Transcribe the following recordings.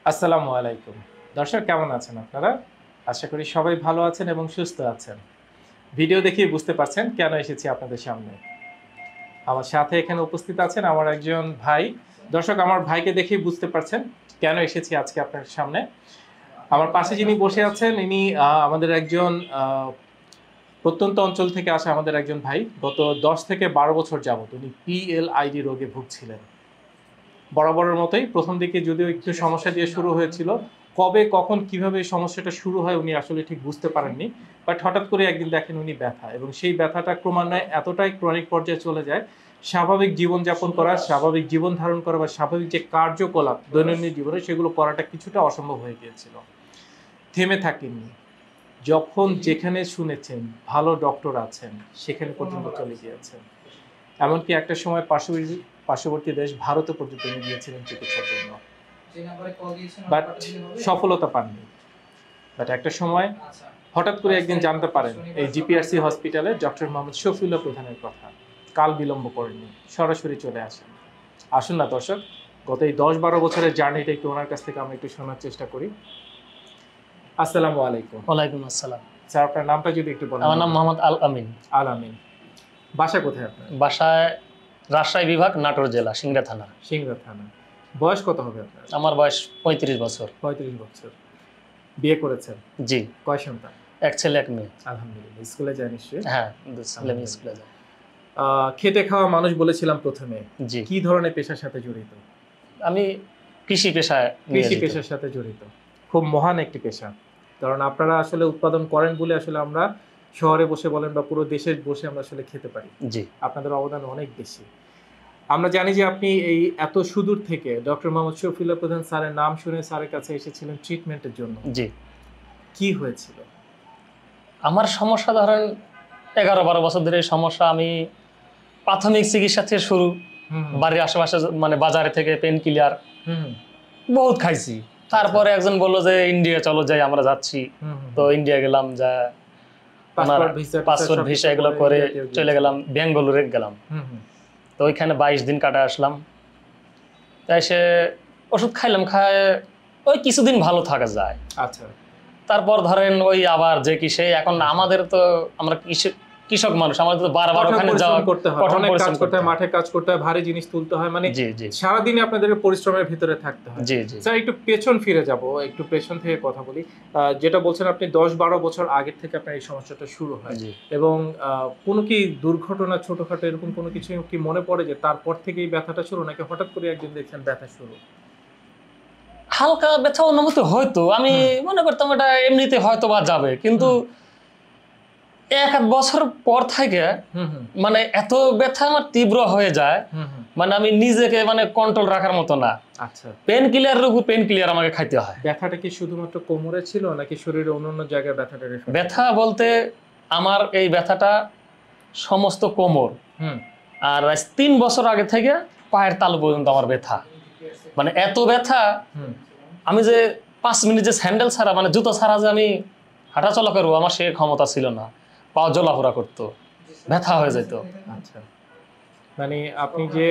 আসসালামু আলাইকুম। দর্শক কেমন আছেন আপনারা? আশা করি সবাই ভালো আছেন এবং সুস্থ আছেন। ভিডিও দেখেই বুঝতে পারছেন কেন এসেছি আপনাদের সামনে। আমার সাথে এখানে উপস্থিত আছেন আমার একজন ভাই। দর্শক আমার ভাইকে দেখেই বুঝতে পারছেন কেন এসেছি আজকে আপনার সামনে। আমার পাশে যিনি বসে আছেন ইনি আমাদের একজন প্রত্যন্ত অঞ্চল থেকে আসা আমাদের একজন ভাই। গত 10 থেকে 12 বছর যাবত উনি PLID রোগে ভুগছিলেন। বরাবরের মতোই প্রথম দিকে যদিও একটু সমস্যা দিয়ে শুরু হয়েছিল, কবে কখন কিভাবে এই সমস্যাটা শুরু হয় উনি আসলে ঠিক বুঝতে পারেননি। বাট হঠাৎ করে একদিন দেখেন উনি ব্যথা, এবং সেই ব্যথাটা ক্রমান্বয়ে এতটাই ক্রনিক পর্যায়ে চলে যায়, স্বাভাবিক জীবনযাপন করা, স্বাভাবিক জীবন ধারণ করা বা স্বাভাবিক যে কার্যকলাপ দৈনন্দিন জীবনে সেগুলো করাটা কিছুটা অসম্ভব হয়ে গিয়েছিল। থেমে থাকেননি, যখন যেখানে শুনেছেন ভালো ডক্টর আছেন সেখানে পর্যন্ত চলে গিয়েছেন। এমনকি একটা সময় পার্শ্ববর্তী দেশ ভারতে পর্যন্ত নিয়ে গিয়েছিলেন চিকিৎসার জন্য, বাট সফলতা পাননি। বাট একটা সময় হঠাৎ করে একদিন জানতে পারেন এই DPRC হসপিটালে ডক্টর মোহাম্মদ শফিউল্লাহ প্রধানের কথা। কাল বিলম্ব করেননি, সরাসরি চলে আসেন। আসুন না দর্শক, গত এই 10-12 বছরের জার্নিটা একটু ওনার কাছ থেকে আমরা একটু শোনার চেষ্টা করি। আসসালামু আলাইকুম। ওয়ালাইকুম আসসালাম। স্যার আপনার নামটা যদি একটু বলেন। আমার নাম মোহাম্মদ আল আমিন। আল আমিন। বাসা কোথায় আপনার? বাসায় রাজশাহী বিভাগ, নাটোর জেলা, সিংড়া থানা। সিংড়া থানা। বয়স কত হবে আপনার? আমার বয়স 35 বছর। 35 বছর। বিয়ে করেছেন? জি। কয় সন্তান? এক ছেলে এক মেয়ে। আলহামদুলিল্লাহ। স্কুলে যায় নিশ্চয়ই? হ্যাঁ, ছেলে মেয়ে স্কুলে যায়। খেটে খাওয়া মানুষ বলেছিলাম প্রথমে। জি। কি ধরনের পেশার সাথে জড়িত? আমি কৃষি পেশার সাথে জড়িত। খুব মহান একটি পেশা, কারণ আপনারা আসলে উৎপাদন করেন বলে আসলে আমরা শহরে বসে বলেন বা পুরো দেশে বসে আমরা আসলে খেতে পারি। জি। আপনাদের অবদান অনেক বেশি। আমরা জানি যে আপনি এই এত সুদূর থেকে ডক্টর মোহাম্মদ শফিউল্লাহ প্রধান স্যারের নাম শুনে স্যারের কাছে এসেছিলেন ট্রিটমেন্টের জন্য। জি। কি হয়েছিল? আমার সমস্যা ধরেন 11-12 বছর ধরে এই সমস্যা। আমি প্রাথমিক চিকিৎসা থেকে শুরু, বাড়ির আশেপাশে মানে বাজারে থেকে পেন কিলার বহুত খাইছি। তারপরে একজন বললো যে ইন্ডিয়া চলো যাই, আমরা যাচ্ছি। তো ইন্ডিয়া গেলাম, যা পাসপোর্ট ভিসা এগুলো করে চলে গেলাম, বেঙ্গালুরু গেলাম। তো ওইখানে 22 দিন কাটা আসলাম। তাই সে ওষুধ খাইলাম, খায় ওই কিছুদিন ভালো থাকা যায়। আচ্ছা। তারপর ধরেন ওই আবার যে কি সেই, এখন আমাদের তো আমরা কৃষক মানুষ, আমাদের তো বারবার ওখানে যাওয়া করতে হয়, অনেক কাজ করতে হয়, মাঠে কাজ করতে হয়, ভারী জিনিস তুলতে হয়, মানে সারাদিন আপনাদের পরিশ্রমের ভিতরে থাকতে হয়। জি জি। স্যার একটু পেছন ফিরে যাব, একটু পেছন থেকে কথা বলি। যেটা বলছেন আপনি 10-12 বছর আগে থেকে আপনার এই সমস্যাটা শুরু হয়, এবং কোনো কি দুর্ঘটনা ছোটখাটো এরকম কোনো কিছু কি মনে পড়ে যে তারপর থেকেই ব্যথাটা শুরু, নাকি হঠাৎ করে একদিন দেখছেন ব্যথা শুরু? হালকা ব্যথা অনুভূতি হয়তো, আমি মনে করতাম এটা এমনিতে হয়তো বা যাবে, কিন্তু 1-1 বছর পর থেকে মানে এত ব্যথা আমার তীব্র হয়ে যায়, মানে আমি নিজেকে মানে কন্ট্রোল রাখার মতো না। আচ্ছা। পেন কিলারের উপর পেন কিলার আমাকে খাইতে হয়। ব্যথাটা কি শুধুমাত্র কোমরে ছিল নাকি শরীরের অন্যান্য জায়গায় ব্যথাটা? ব্যথা বলতে আমার এই ব্যথাটা সমস্ত কোমর, আর 3 বছর আগে থেকে পায়ের তালু পর্যন্ত আমার ব্যথা। মানে এত ব্যথা, আমি যে 5 মিনিট যে স্যান্ডেল ছাড়া মানে জুতো ছাড়া যে আমি হাঁটাচলা করবো, আমার সে ক্ষমতা ছিল না। পা জ্বলাফোড়া করতো, ব্যথা হয়ে যেত। আচ্ছা, মানে আপনি যে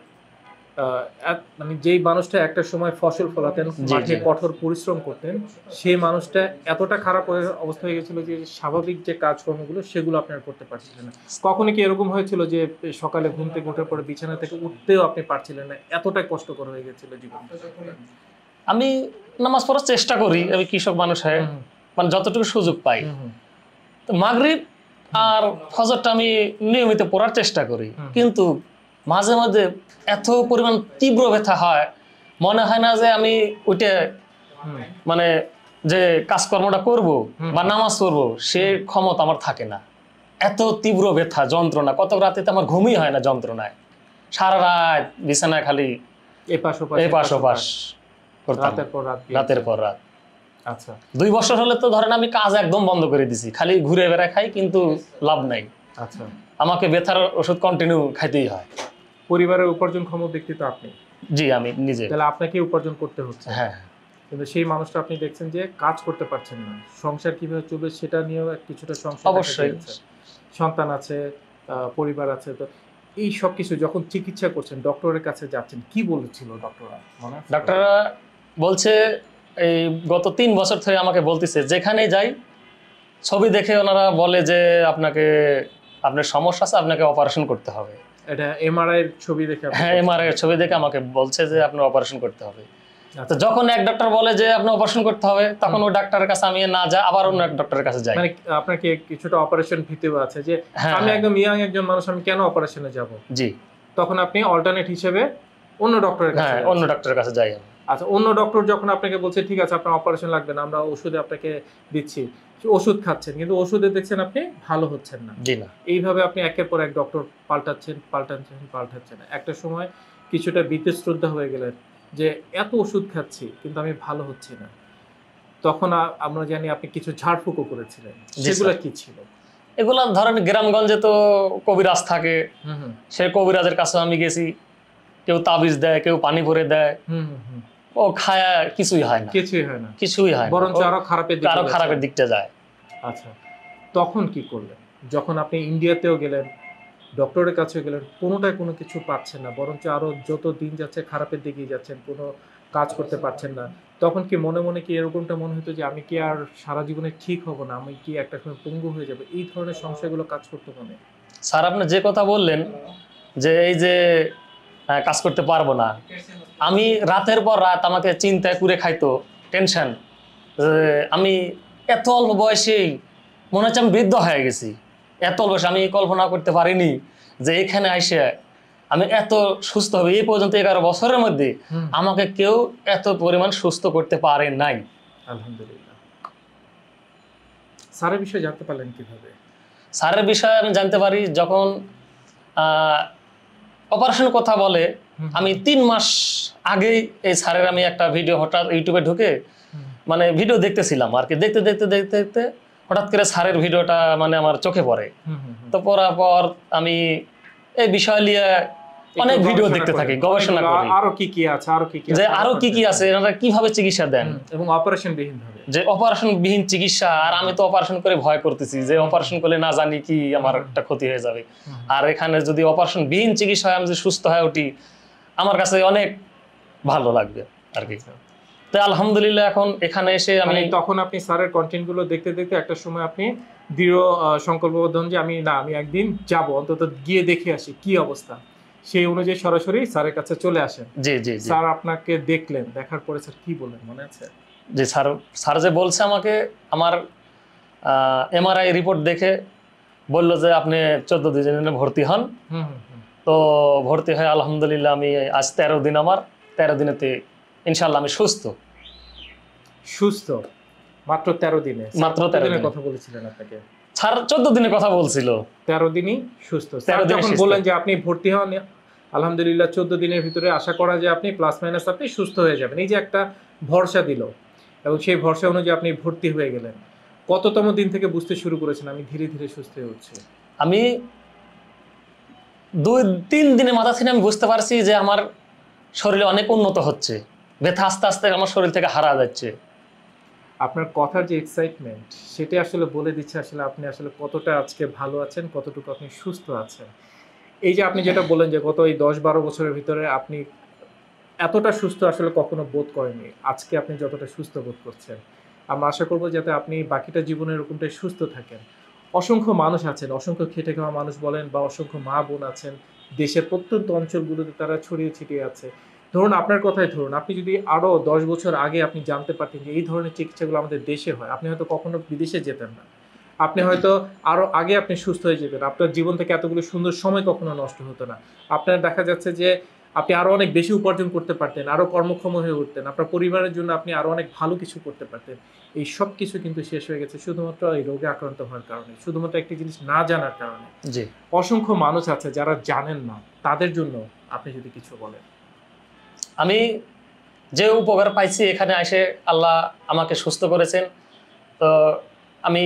মানে যেই মানুষটা একটা সময় ফসল ফলাতেন, মাঠে কঠোর পরিশ্রম করতেন, সেই মানুষটা এতটা খারাপ অবস্থা হয়ে গেছিল যে স্বাভাবিক যে কাজকর্মগুলো সেগুলো আপনারা করতে পারছিলেন না। কখনো কি এরকম হয়েছিল যে সকালে ঘুম থেকে ওঠার পরে বিছানা থেকে উঠতেও আপনি পারছিলেন না, এতটাই কষ্টকর হয়ে গেছিল জীবন? আমি নামাজ পড়ার চেষ্টা করি, আমি কৃষক মানুষ হয়ে মানে যতটুকু সুযোগ পাই। তো মাগরিব আর ফজরটা আমি নিয়মিত পড়ার চেষ্টা করি, কিন্তু মাঝে মাঝে এত পরিমাণ তীব্র ব্যথা হয়, মনে হয় না যে আমি ওইটা মানে যে কাজকর্মটা করব বা নামাজ পড়বো সে ক্ষমতা আমার থাকে না। এত তীব্র ব্যথা, যন্ত্রণা, কত রাতে আমার ঘুমই হয় না যন্ত্রণায়। সারা রাত বিছানায় খালি এপাশ ওপাশ করতাম, রাতের পর রাত। আচ্ছা। 2 বছর হলে তো ধরেন আমি কাজ একদম বন্ধ করে দিছি, খালি ঘুরে বেড়ায় খাই, কিন্তু লাভ নাই। আচ্ছা। আমাকে ব্যথার ওষুধ কন্টিনিউ খাইতেই হয়। পরিবারের উপার্জনক্ষম ব্যক্তি তো আপনি? জি, আমি নিজে। তাহলে আপনাকে উপার্জন করতে হচ্ছে। হ্যাঁ। কিন্তু সেই মানুষটা আপনি দেখছেন যে কাজ করতে পারছেন না, সংসার কিভাবে চলবে সেটা নিয়েও কিছুটা সংসার। অবশ্যই সন্তান আছে, পরিবার আছে। তো এই সব কিছু যখন চিকিৎসা করছেন, ডক্টরের কাছে যাচ্ছেন, কি বলেছিল ডক্টররা? ডক্টররা বলছে এই গত 3 বছর ধরে আমাকে বলতেছে যেখানে যাই ছবি দেখে ওনারা বলে যে আপনার সমস্যা আছে, আপনাকে অপারেশন করতে হবে। এটা এমআরআই এর ছবি দেখে? হ্যাঁ, এমআরআই এর ছবি দেখে আমাকে বলছে যে আপনার অপারেশন করতে হবে। তো যখন এক ডক্টর বলে যে আপনি অপারেশন করতে হবে, তখন ওই ডাক্তারের কাছে আমি না যাই, আবার অন্য এক ডক্টরের কাছে যাই। মানে আপনাকে কিছুটা অপারেশন ভীতিও আছে যে আমি একদম ইয়াং একজন মানুষ, আমি কেন অপারেশনে যাব? জি। তখন আপনি অল্টারনেট হিসেবে অন্য ডক্টরের কাছে? হ্যাঁ, অন্য ডক্টরের কাছে যাই। আচ্ছা, অন্য ডক্টর যখন আপনাকে বলছে ঠিক আছে আপনার অপারেশন লাগবে না, আমরা ওষুধে আপনাকে দিচ্ছি, ওষুধ খাচ্ছেন কিন্তু ওষুধে দেখছেন আপনি ভালো হচ্ছেন না। জি না। এইভাবে আপনি একের পর এক ডক্টর পাল্টাচ্ছেন। একটা সময় কিছুটা বীতশ্রদ্ধা হয়ে গেলেন যে এত ওষুধ খাচ্ছি কিন্তু আমি ভালো হচ্ছি না। তখন আমরা জানি আপনি কিছু ঝাড়ফুঁকও করেছিলেন, সেগুলো কি ছিল? এগুলা ধরেন গ্রামগঞ্জে তো কবিরাজ থাকে, সেই কবিরাজের কাছে আমি গেছি, কেউ তাবিজ দেয়, কেউ পানি ভরে দেয়, ও খায়, কিছুই হয় না, কিছুই হয়, বরঞ্চ আরো খারাপের দিকটা যায়। আচ্ছা, তখন কি করলেন? যখন আপনি ইন্ডিয়াতেও গেলেন, ডক্টরের কাছেও গেলেন, কোনোটায় কোনো কিছু পাচ্ছেন না, বরঞ্চ আরো যত দিন যাচ্ছে খারাপের দিকে যাচ্ছেন, কোনো কাজ করতে পারছেন না, তখন কি মনে মনে কি এরকমটা মনে হতো যে আমি কি আর সারা জীবনে ঠিক হব না, আমি কি একটা সময় পঙ্গু হয়ে যাবে, এই ধরনের সংশয়গুলো কাজ করতে মনে? স্যার, আপনি যে কথা বললেন যে এই যে কাজ করতে পারবো না, আমি রাতের পর রাত আমাকে চিন্তায় কুরে খাইতো, টেনশন। আমি এত অল্প বয়সেই মনে হচ্ছে আমি বৃদ্ধ হয়ে গেছি। এত অল্প বয়সে আমি কল্পনা করতে পারিনি যে এখানে আইসে আমি এত সুস্থ হবে। এই পর্যন্ত 11 বছরের মধ্যে আমাকে কেউ এত পরিমাণ সুস্থ করতে পারে নাই। আলহামদুলিল্লাহ। স্যারের বিষয়ে জানতে পারলেন কিভাবে? স্যারের বিষয়ে আমি জানতে পারি যখন অপারেশনের কথা বলে, আমি 3 মাস আগেই এই স্যারের আমি একটা ভিডিও হঠাৎ ইউটিউবে ঢুকে মানে ভিডিও দেখতেছিলাম আর কি, দেখতে দেখতে দেখতে দেখতে হঠাৎ করে স্যারের ভিডিওটা মানে আমার চোখে পড়ে। তো পড়ার পর আমি এই বিষয় নিয়ে অনেক ভিডিও দেখতে থাকি, গবেষণা করি আরো কি কি আছে এনারা কিভাবে চিকিৎসা দেন, এবং অপারেশন বিহীন ভাবে, যে অপারেশন বিহীন চিকিৎসা। আর আমি তো অপারেশন করে ভয় করতেছি যে অপারেশন করলে না জানি কি আমার একটা ক্ষতি হয়ে যাবে, আর এখানে যদি অপারেশন বিহীন চিকিৎসা হয় আমি যদি সুস্থ হয়ে উঠি, আমার কাছে অনেক ভালো লাগবে আর কি। তো আলহামদুলিল্লাহ এখন এখানে এসে আমি, তখন আপনি স্যারের কন্টেন্ট গুলো দেখতে দেখতে একটা সময় আপনি দৃঢ় সংকল্পবদ্ধ হন যে আমি একদিন যাব, অন্তত গিয়ে দেখে আসি কি অবস্থা। সেই অনুযায়ী সরাসরি স্যারের কাছে চলে আসেন। জি জি। স্যার আপনাকে দেখলেন, দেখার পরে স্যার কি বললেন মনে আছে? জি, স্যার যে বলছে আমাকে, আমার এমআরআই রিপোর্ট দেখে বলল যে আপনি 14 দিনে ভর্তি হন। তো ভর্তি হয়ে আলহামদুলিল্লাহ আমি আজ 13 দিন, আমার 13 দিনেতে ইনশাআল্লাহ আমি সুস্থ। মাত্র 13 দিনে? মাত্র 13 দিনের কথা বলেছিলেন আপনাকে স্যার? 14 দিনের কথা বলছিল। 13 দিনই সুস্থ। স্যার যখন বললেন যে আপনি ভর্তি হন, আলহামদুলিল্লাহ 14 দিনের ভিতরে আশা করা যায় আপনি প্লাস মাইনাস আপনি সুস্থ হয়ে যাবেন, এই যে একটা ভরসা দিল, এবং সেই ভরসা অনুযায়ী আপনি ভর্তি হয়ে গেলেন। কততম দিন থেকে বুঝতে শুরু করেছেন আমি ধীরে ধীরে সুস্থ হয়ে উঠছি? আমি 2-3 দিনের মাথা থেকে আমি বুঝতে পারছি যে আমার শরীরে অনেক উন্নত হচ্ছে, ব্যথা আস্তে আস্তে আমার শরীর থেকে হারা যাচ্ছে। আপনার কথার যে এক্সাইটমেন্ট, সেটা আসলে বলে দিচ্ছে আসলে আপনি আসলে কতটা আজকে ভালো আছেন, কতটুকু আপনি সুস্থ আছেন। এই যে আপনি যেটা বললেন যে গত এই 10-12 বছরের ভিতরে আপনি এতটা সুস্থ আসলে কখনো বোধ করেননি, আজকে আপনি যতটা সুস্থ বোধ করছেন, আমরা আশা করবো যাতে আপনি বাকিটা জীবনে এরকমটাই সুস্থ থাকেন। অসংখ্য মানুষ আছেন, অসংখ্য খেটে খাওয়া মানুষ বলেন বা অসংখ্য মা বোন আছেন দেশের প্রত্যন্ত অঞ্চলগুলোতে, তারা ছড়িয়ে ছিটিয়ে আছে। ধরুন আপনার কথাই ধরুন, আপনি যদি আরো 10 বছর আগে আপনি জানতে পারতেন যে এই ধরনের চিকিৎসাগুলো আমাদের দেশে হয়, আপনি হয়তো কখনো বিদেশে যেতেন না, আপনি হয়তো আরো আগে আপনি সুস্থ হয়ে যেতেন, আপনার জীবন থেকে এতগুলো সুন্দর সময় কখনো নষ্ট হতো না। আপনার দেখা যাচ্ছে যে আপনি আরো অনেক বেশি উপার্জন করতে পারতেন, আরো কর্মক্ষম হয়ে উঠতেন, আপনার পরিবারের জন্য আপনি আরো অনেক ভালো কিছু করতে পারতেন। এই সব কিছু কিন্তু শেষ হয়ে গেছে শুধুমাত্র এই রোগে আক্রান্ত হওয়ার কারণে, শুধুমাত্র একটি জিনিস না জানার কারণে। জি। অসংখ্য মানুষ আছে যারা জানেন না, তাদের জন্য আপনি যদি কিছু বলেন। আমি যে উপকার পাইছি এখানে এসে, আল্লাহ আমাকে সুস্থ করেছেন, তো আমি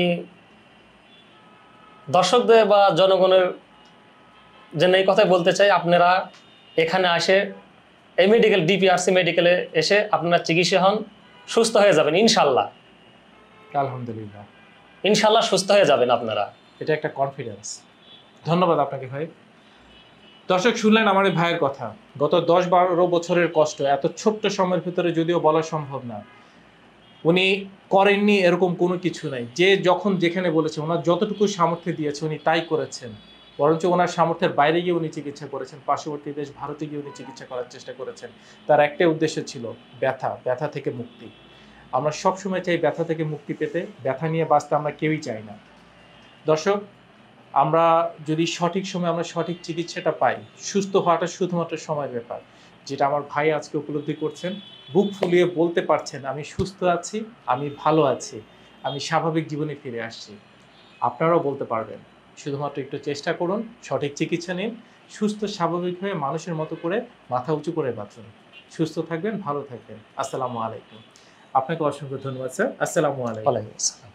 দর্শকদের বা জনগণের জন্য এই কথাই বলতে চাই, আপনারা এখানে আসে এই ডিপিআরসি মেডিকেলে এসে আপনারা চিকিৎসা হন, সুস্থ হয়ে যাবেন ইনশাল্লাহ। আলহামদুলিল্লাহ, ইনশাল্লাহ সুস্থ হয়ে যাবেন আপনারা, এটা একটা কনফিডেন্স। ধন্যবাদ আপনাকে ভাই। দর্শক শুনলেন আমার এই ভাইয়ের কথা, গত 10-12 বছরের কষ্ট এত ছোট্ট সময়ের ভিতরে যদিও বলা সম্ভব না, উনি করেননি এরকম কোনো কিছু নাই। যে যখন যেখানে বলেছে, ওনার যতটুকু সামর্থ্য দিয়েছে উনি তাই করেছেন। বরঞ্চ ওনার সামর্থ্যের বাইরে গিয়ে উনি চিকিৎসা করেছেন, পার্শ্ববর্তী দেশ ভারতে গিয়ে উনি চিকিৎসা করার চেষ্টা করেছেন। তার একটাই উদ্দেশ্য ছিল ব্যথা থেকে মুক্তি। আমরা সবসময় চাই ব্যথা থেকে মুক্তি পেতে, ব্যথা নিয়ে বাঁচতে আমরা কেউই চাই না। দর্শক, আমরা যদি সঠিক সময় আমরা সঠিক চিকিৎসাটা পাই, সুস্থ হওয়াটা শুধুমাত্র সময়ের ব্যাপার। যেটা আমার ভাই আজকে উপলব্ধি করছেন, বুক ফুলিয়ে বলতে পারছেন আমি সুস্থ আছি, আমি ভালো আছি, আমি স্বাভাবিক জীবনে ফিরে আসছি। আপনারাও বলতে পারবেন, শুধুমাত্র একটু চেষ্টা করুন, সঠিক চিকিৎসা নিন, সুস্থ স্বাভাবিক হয়ে মানুষের মতো করে মাথা উঁচু করে বাঁচুন। সুস্থ থাকবেন, ভালো থাকবেন। আসসালামু আলাইকুম। আপনাকে অসংখ্য ধন্যবাদ স্যার। আসসালামু আলাইকুম। ওয়ালাইকুম আসসালাম।